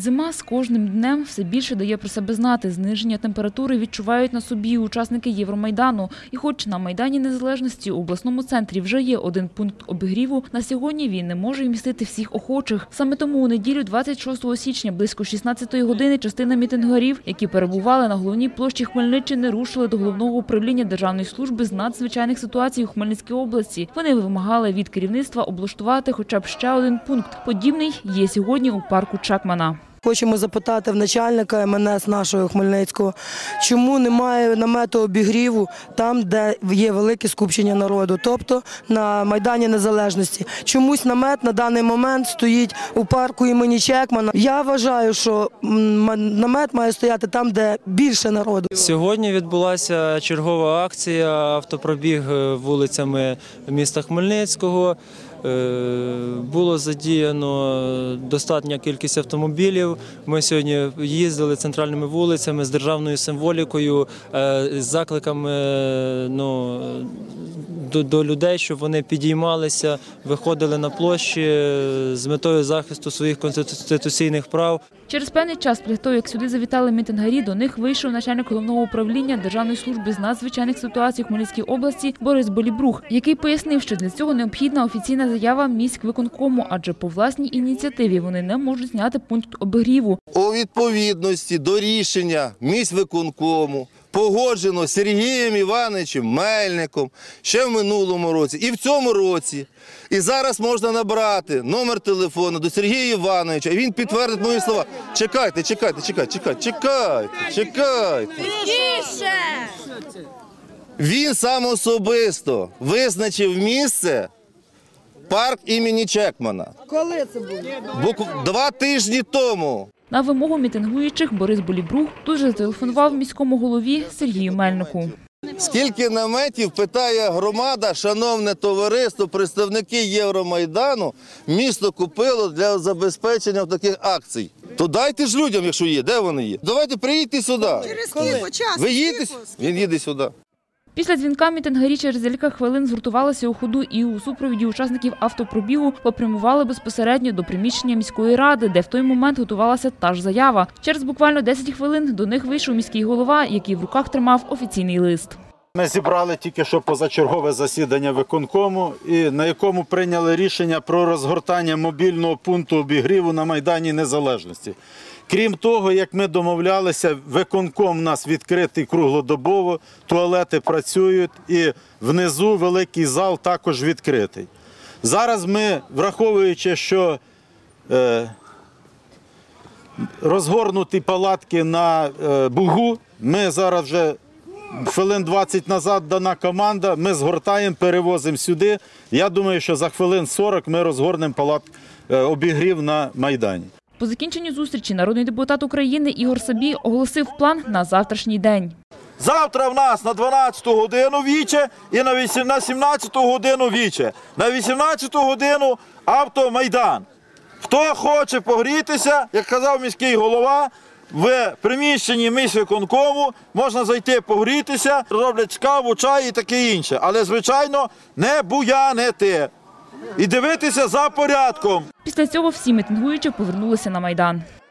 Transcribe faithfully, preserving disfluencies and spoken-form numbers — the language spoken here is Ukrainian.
Зима з кожним днем все більше дає про себе знати. Зниження температури відчувають на собі учасники Євромайдану. І хоч на Майдані Незалежності у обласному центрі вже є один пункт обігріву, на сьогодні він не може вмістити всіх охочих. Саме тому у неділю двадцять шостого січня близько шістнадцятої години частина мітингарів, які перебували на головній площі Хмельниччини, рушили до головного управління Державної служби з надзвичайних ситуацій у Хмельницькій області. Вони вимагали від керівництва облаштувати хоча б ще один пункт. Подібний є сьогодні у парку Чекмана. Хочемо запитати в начальника ем ен ес нашого Хмельницького, чому немає намету обігріву там, де є велике скупчення народу, тобто на Майдані Незалежності. Чомусь намет на даний момент стоїть у парку імені Чекмана. Я вважаю, що намет має стояти там, де більше народу. Сьогодні відбулася чергова акція «Автопробіг вулицями міста Хмельницького». Було задіяно достатня кількість автомобілів. Ми сьогодні їздили центральними вулицями з державною символікою, з закликами ну, до, до людей, щоб вони підіймалися, виходили на площі з метою захисту своїх конституційних прав. Через певний час, після того, як сюди завітали мітингарі, до них вийшов начальник головного управління Державної служби з надзвичайних ситуацій у Хмельницькій області Борис Болібрух, який пояснив, що для цього необхідна офіційна заява міськвиконкому, адже по власній ініціативі вони не можуть зняти пункт обігріву. У відповідності до рішення міськвиконкому погоджено Сергієм Івановичем Мельником ще в минулому році і в цьому році. І зараз можна набрати номер телефону до Сергія Івановича, і він підтвердить мої слова. Чекайте, чекайте, чекайте, чекайте, чекайте, чекайте. Він сам особисто визначив місце парк імені Чекмана. Коли це було? Два тижні тому. На вимогу мітингуючих Борис Болібрух тут же зателефонував міському голові Сергію Мельнику. Скільки наметів, питає громада, шановне товариство, представники Євромайдану, місто купило для забезпечення таких акцій. То дайте ж людям, якщо є, де вони є. Давайте приїдьте сюди. Через кілька часу. Ви їдете? Він їде сюди. Після дзвінка мітингарі через кілька хвилин згуртувалися у ходу і у супроводі учасників автопробігу попрямували безпосередньо до приміщення міської ради, де в той момент готувалася та ж заява. Через буквально десять хвилин до них вийшов міський голова, який в руках тримав офіційний лист. Ми зібрали тільки що позачергове засідання виконкому, і на якому прийняли рішення про розгортання мобільного пункту обігріву на Майдані Незалежності. Крім того, як ми домовлялися, виконком у нас відкритий круглодобово, туалети працюють і внизу великий зал також відкритий. Зараз ми, враховуючи, що е, розгорнуті палатки на е, Бугу, ми зараз вже хвилин двадцять назад дана команда, ми згортаємо, перевозимо сюди. Я думаю, що за хвилин сорок ми розгорнемо палат, е, обігрів на Майдані. По закінченню зустрічі народний депутат України Ігор Сабій оголосив план на завтрашній день. Завтра в нас на дванадцяту годину віче і на сімнадцяту годину віче. На вісімнадцяту годину автомайдан. Хто хоче погрітися, як казав міський голова, в приміщенні міськвиконкому можна зайти погрітися, роблять каву, чай і таке інше. Але, звичайно, не буянити і дивитися за порядком. Після цього всі мітингуючі повернулися на Майдан.